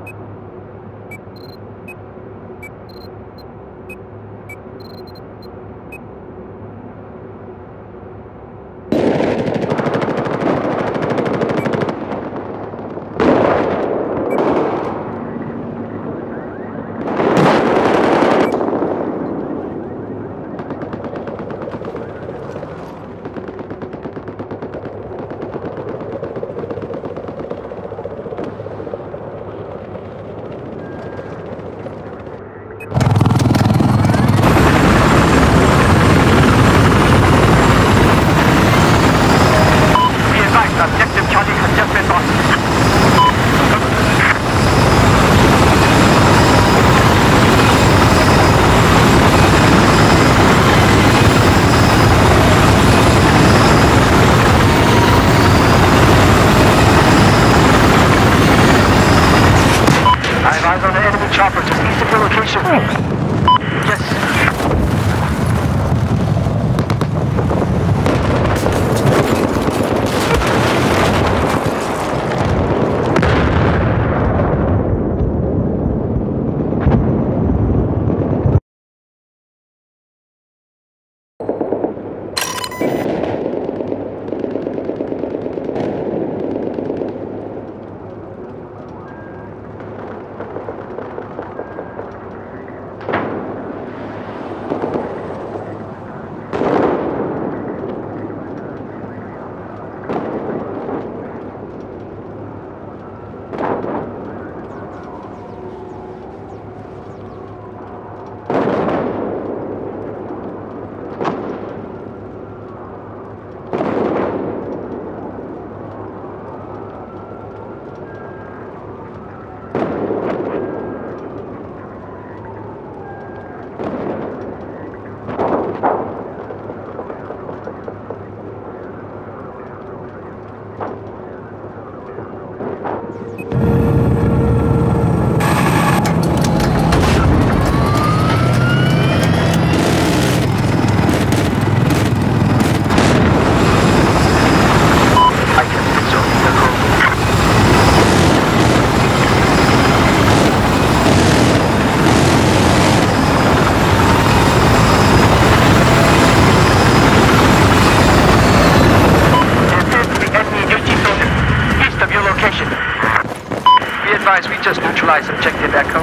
We just neutralized objective Echo.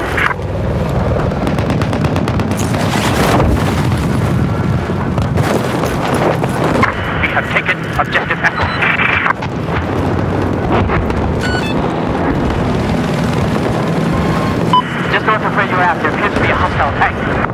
We have taken objective Echo. Just north of where you're at, there appears to be a hostile tank.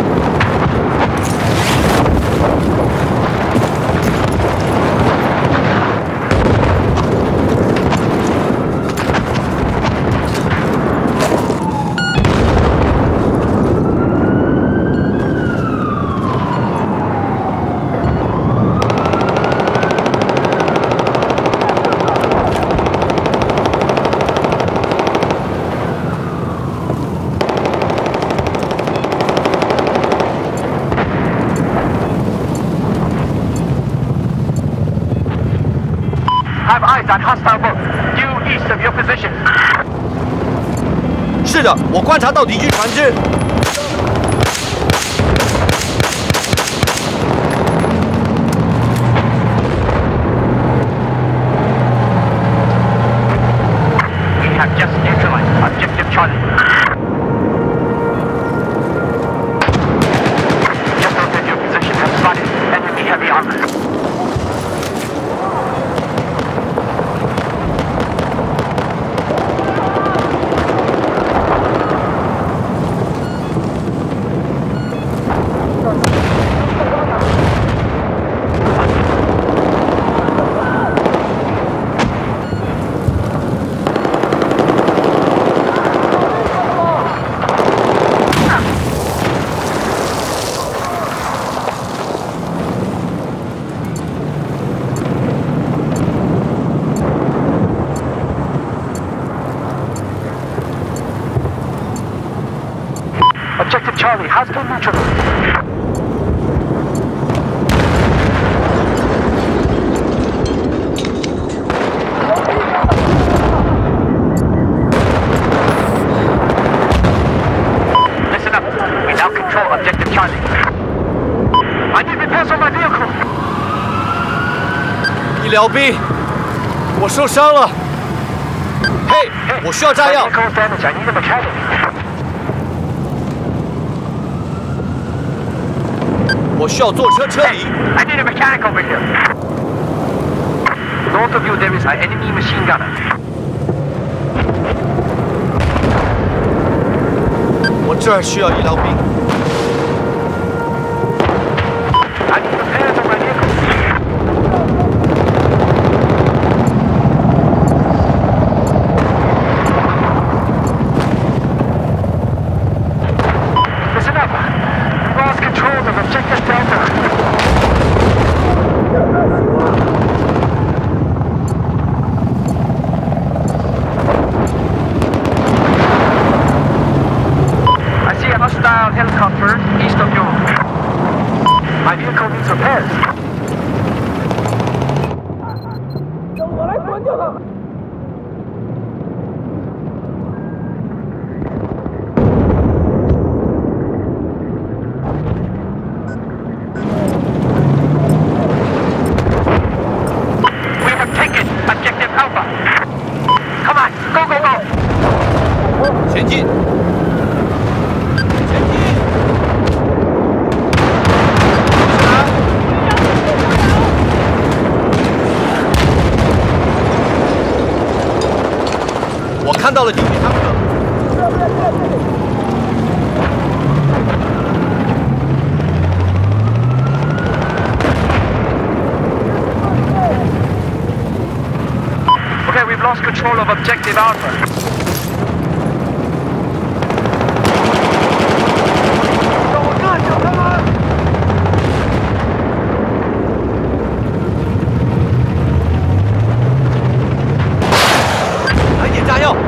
Have eyes on hostile boat, due east of your position. 是的，我观察到敌军船只。 We have just neutralized objective Charlie. Just north of your position have spotted enemy heavy armor. Objective Charlie, hostile neutralized. 疗兵，我受伤了。嘿，我需要炸药。我需要坐车撤离。 I need a mechanic over here. North of you, there is an enemy machine gunner. 我这儿需要医疗兵。 I need repairs on my vehicle. Listen up. We've lost control of Objective Delta. I see a hostile helicopter east of you. My vehicle needs repairs. We have taken Objective Alpha. Come on, go, go, go. 前进！前进！我看到了敌对坦克。 Okay, we've lost control of Objective Alpha. 来点炸药！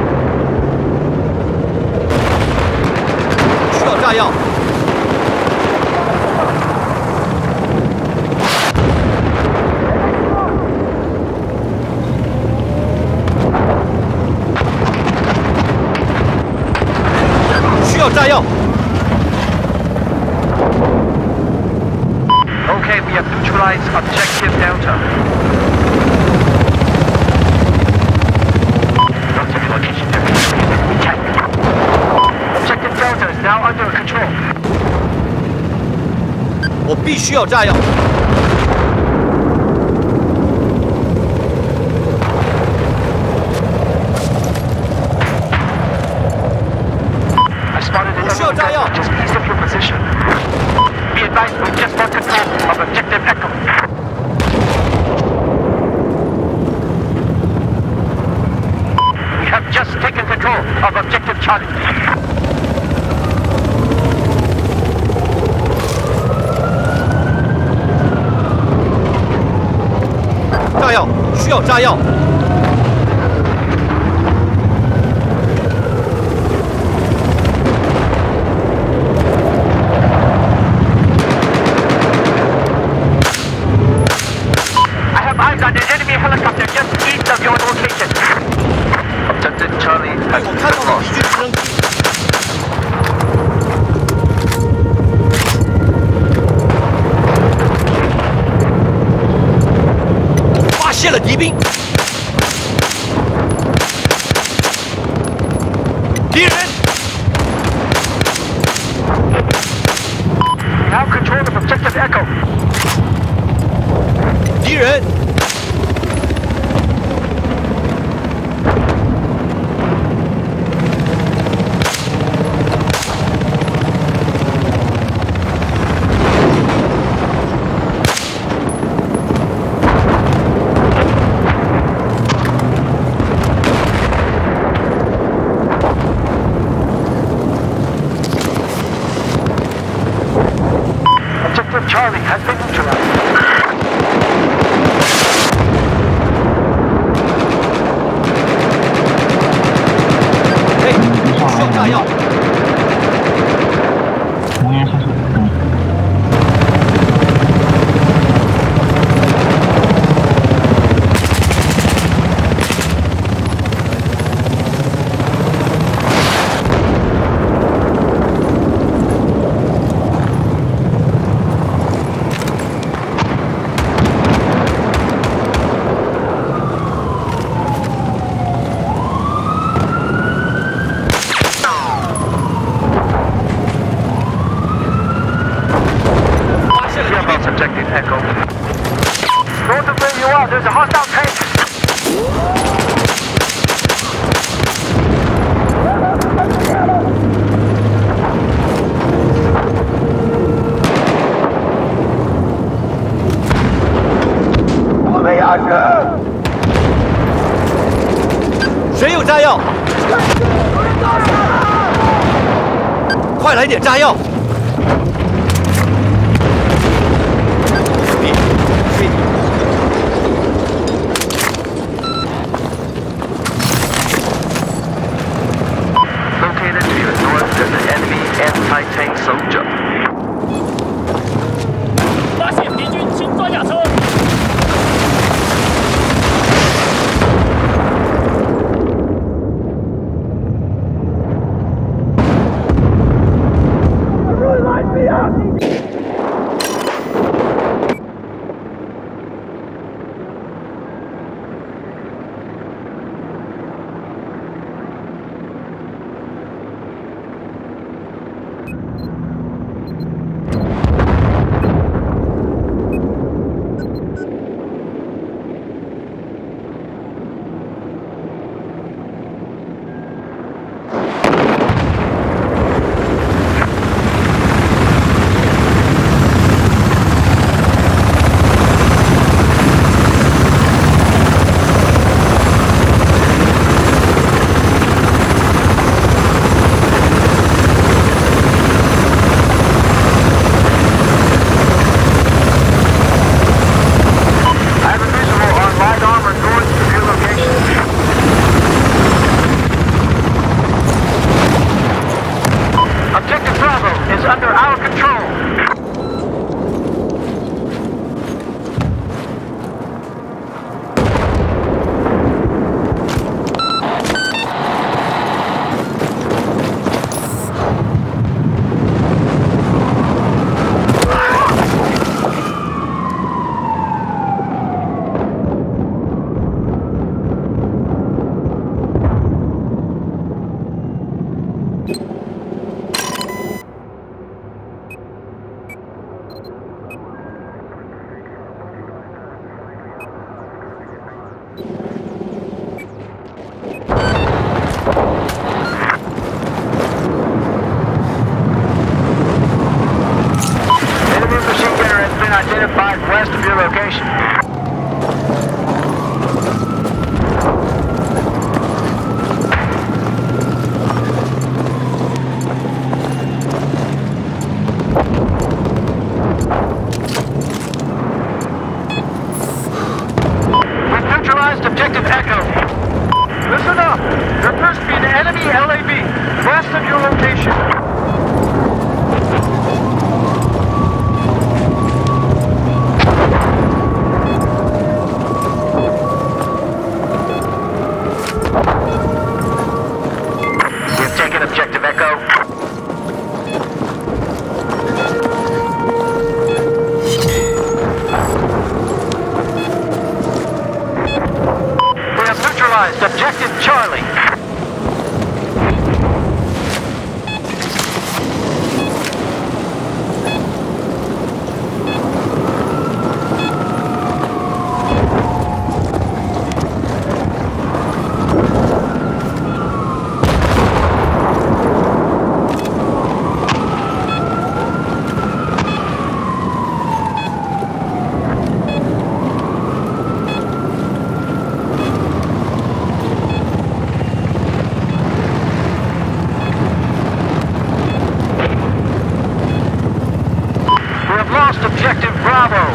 需要炸药！需要炸药！ Okay, we have neutralized Objective Delta. Objective Delta is now under control. 我必须要炸药！ I spotted an enemy vessel just east of your position. Be advised, we just lost control of Objective Echo. We have just taken control of Objective Charlie. 炸药！需要炸药！ I have eyes on an enemy helicopter just east of your location. Objective Charlie 我 has 看到 been 了 lost. 敌军直升机。我发现了敌兵。敌人！ Now control of Objective Echo. 敌人！ Objective Charlie has been neutralized. 嘿，需要炸药！ 能源下水。 谁有炸药？快来点炸药！别，别！ Located to your north is an enemy anti-tank soldier. 发现敌军轻装甲车。 Identified west of your location. We've neutralized objective Echo. Listen up. There appears to be an enemy LAV west of your location. Objective Echo. We have neutralized Objective Charlie. Objective Bravo.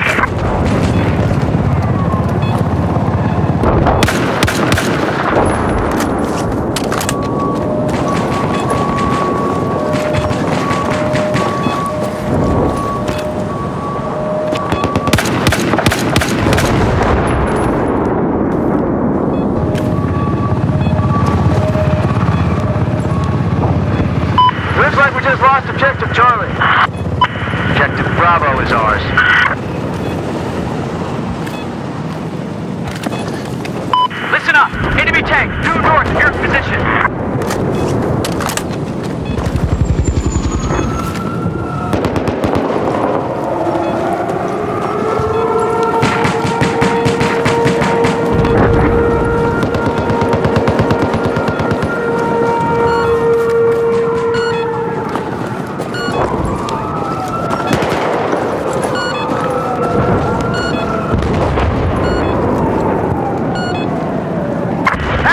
Looks like we just lost Objective Charlie. Objective Bravo is ours. Listen up! Enemy tank, due north of your position.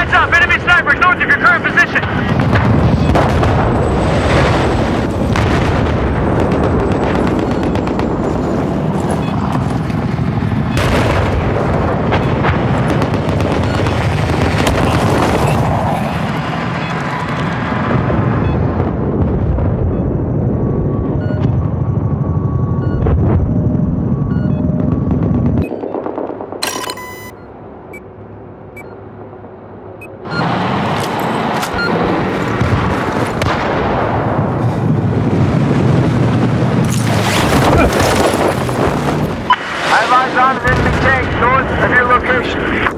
Heads up, enemy snipers north of your current position. On an enemy tank north of your location.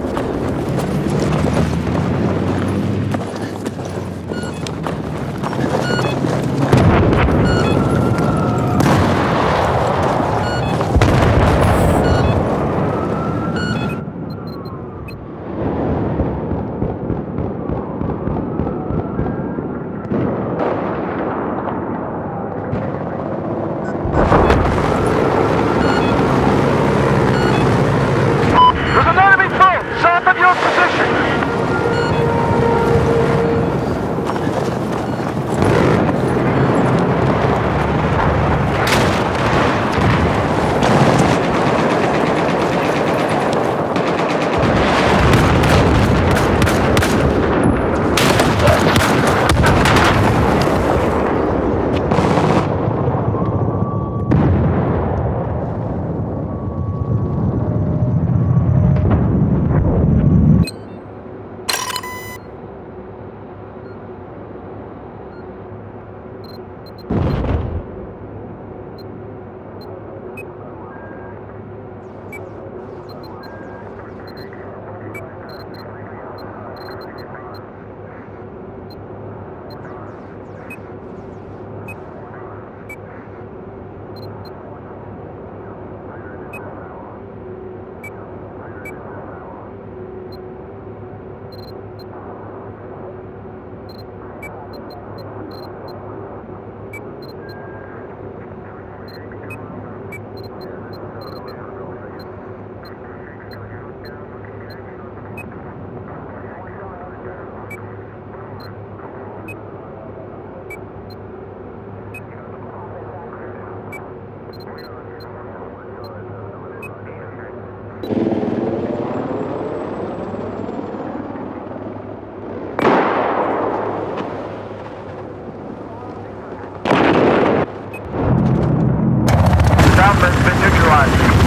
Southwest been neutralized.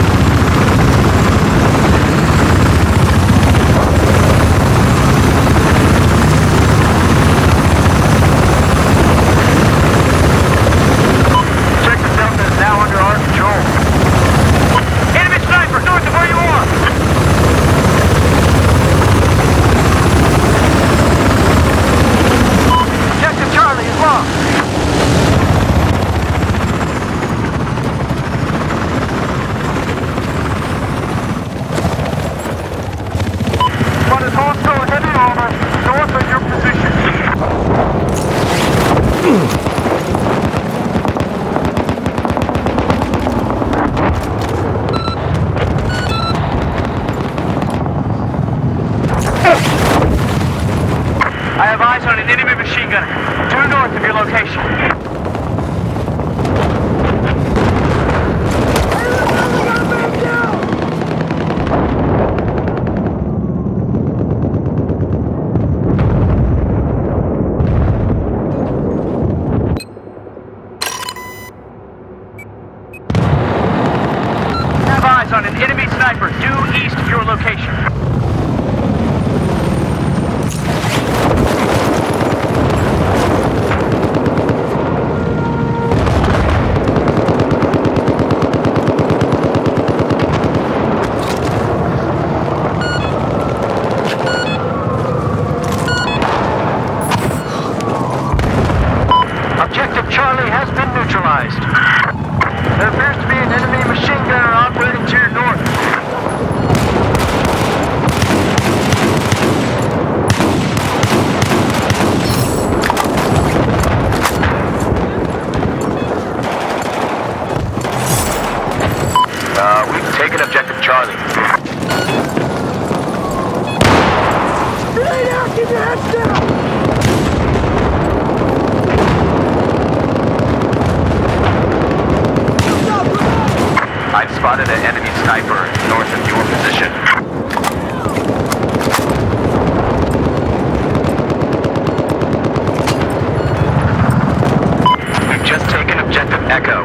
I have eyes on an enemy machine gunner, due north of your location. Have eyes on an enemy sniper due east of your location. Objective Charlie has been neutralized. There appears to be an enemy machine gunner operating to your north. We've taken Objective Charlie. Keep your heads down! I've spotted an enemy sniper north of your position. We've just taken objective Echo.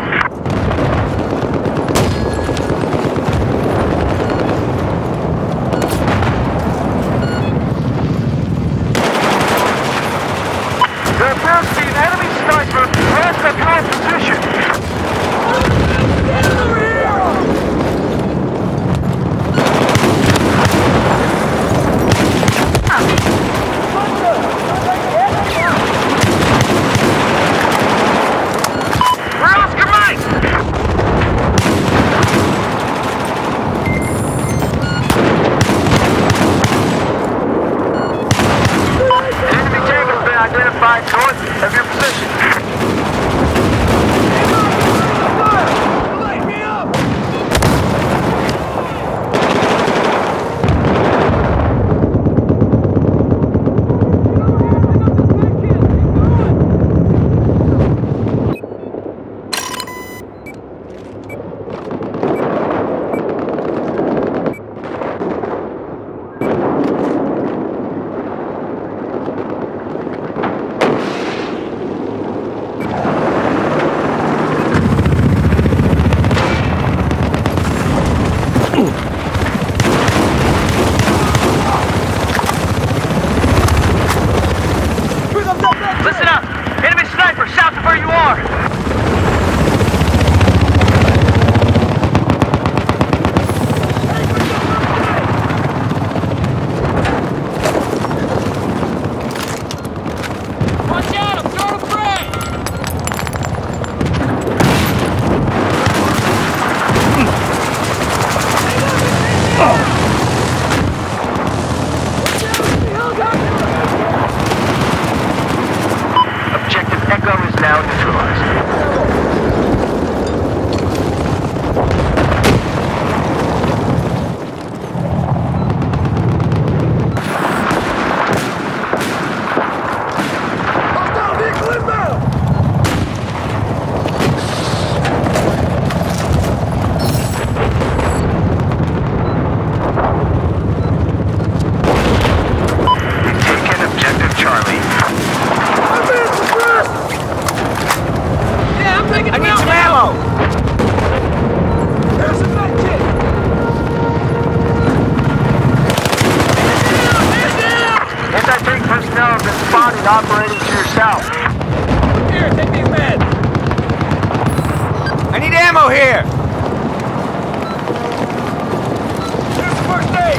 There appears to be an enemy sniper north of your position. Identified north of your position. Light me up! Listen up! Enemy sniper south of where you are! Watch out! I'm throwing a frag! Objective Echo is now neutralized. Hostile vehicle inbound! We've taken objective Charlie. I'm in suppressed! Yeah, I'm taking I need some ammo! There's a med kit! Anti-tank personnel have been spotted operating to your south. Here, take these meds. I need ammo here! Here's first aid!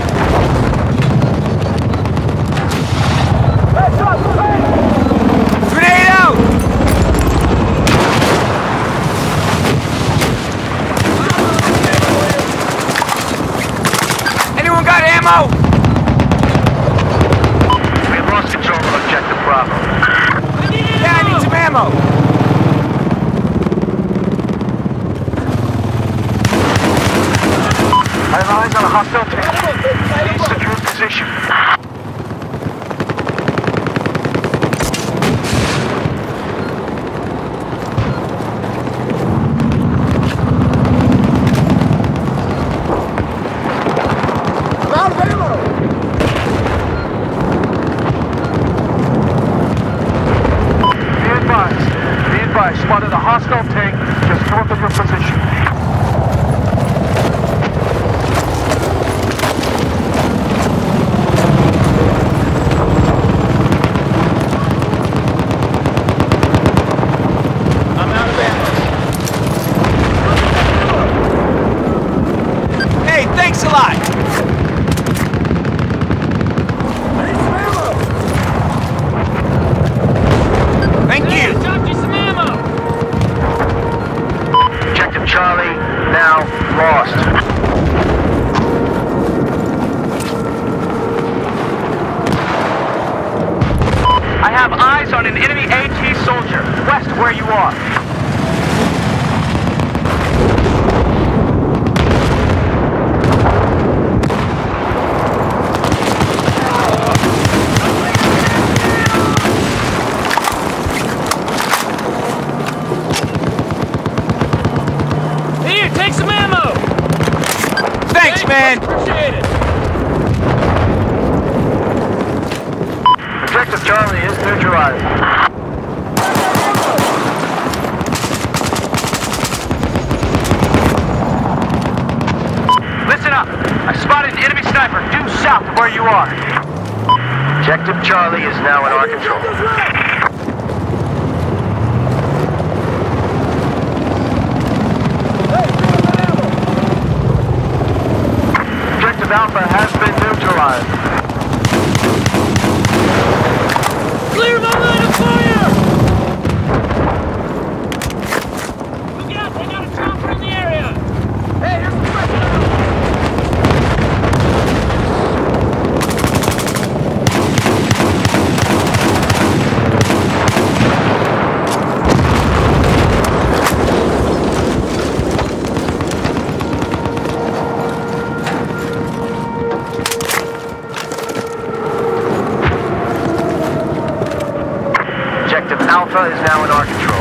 Heads up, grenade! Grenade out! Anyone got ammo? We have lost control of objective Bravo. Yeah, I need some ammo! I have eyes on a hostile tank. Please secure position. I'm out of ammo! Be advised, spotted a hostile tank just north of your position. I'm out of ammo. Hey, thanks a lot! I need some ammo! Thank Hey, you! dropped you some ammo. Objective Charlie now lost. I have eyes on an enemy AT soldier west of where you are. Objective Charlie is neutralized. Listen up. I spotted an enemy sniper due south of where you are. Objective Charlie is now in our control. Objective Alpha has been neutralized. Clear my line of fire! Look out, they got a chopper in the area! Hey, here's the pressure! Alpha is now in our control.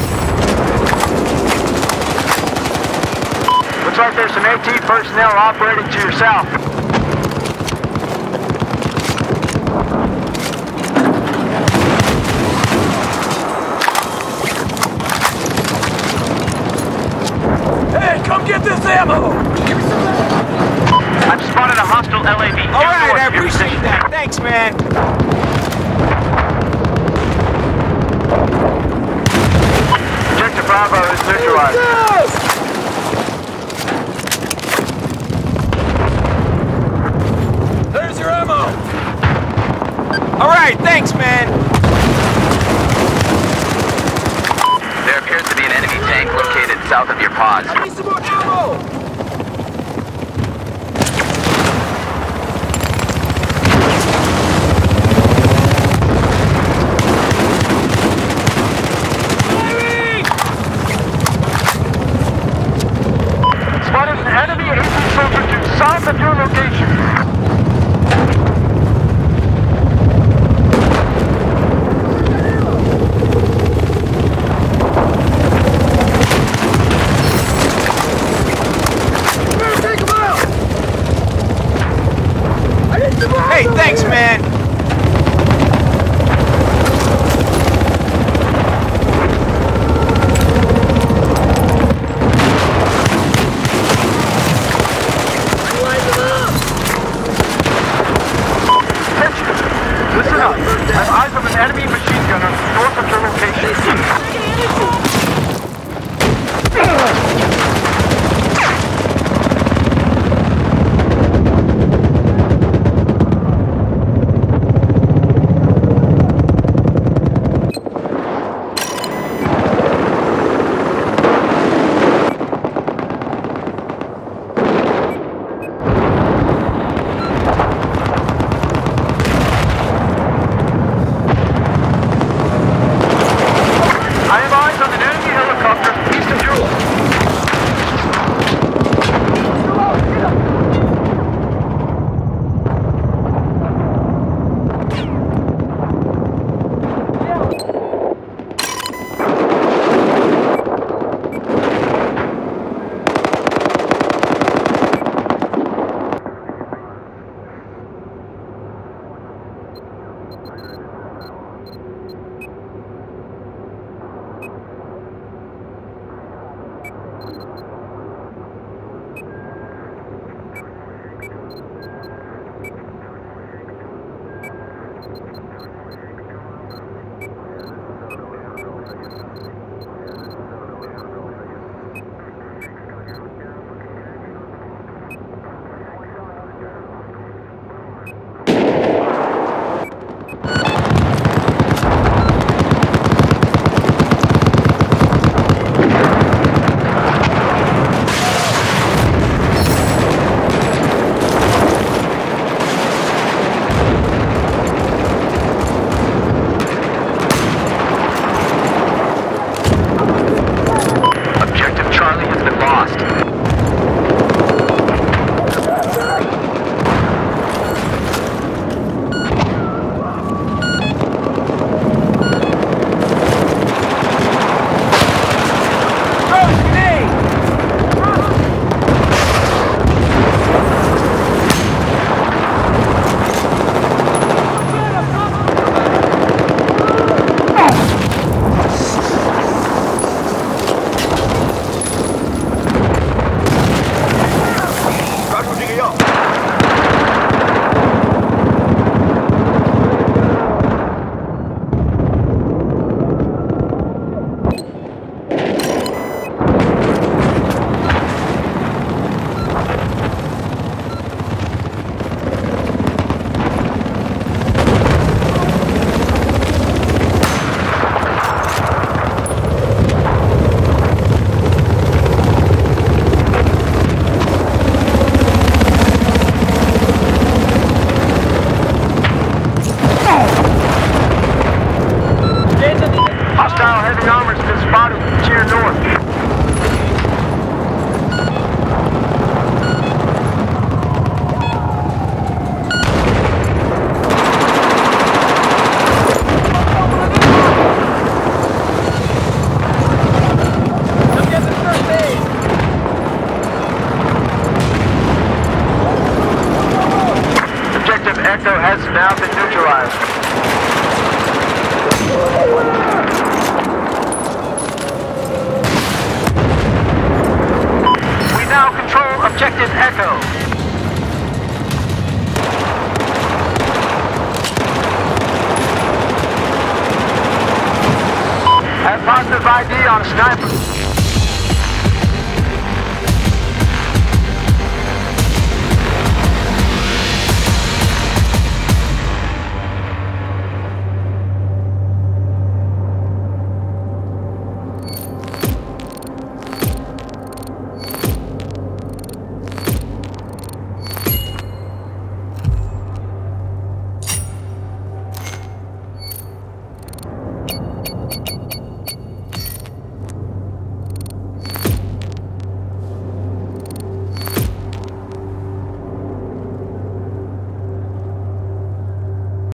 Looks like there's some AT personnel operating to your south. Hey, come get this ammo! Give me some ammo! I've spotted a hostile LAV. Alright, I appreciate that. Thanks, man. Objective Bravo is neutralized. There's your ammo! Alright, thanks, man. There appears to be an enemy tank located south of your pods. I need some more ammo! Spotted an enemy AT soldier to south of your location. Hey, thanks, man. Listen up. I have eyes of an enemy machine gunner north of your location. I have eyes on an positive ID on a sniper.